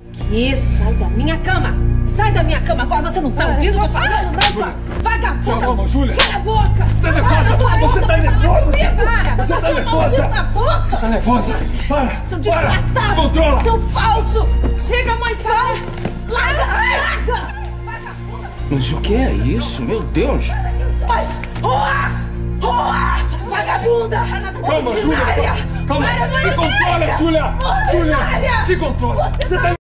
Que? Sai da minha cama! Sai da minha cama! Agora você não tá ouvindo o que eu tô falando, não, sua vagabunda! Calma, Júlia! Cala a boca! Você tá nervosa! Você tá nervosa! Você tá nervosa! Você tá nervosa! Para! Seu desgraçado! Controla! Seu falso! Chega, mãe falso! Larga! Mas o que é isso? Meu Deus! Mas... Rua! Vagabunda! Calma, Júlia! Calma! Se controla, Júlia! Júlia! Se controla! Você tá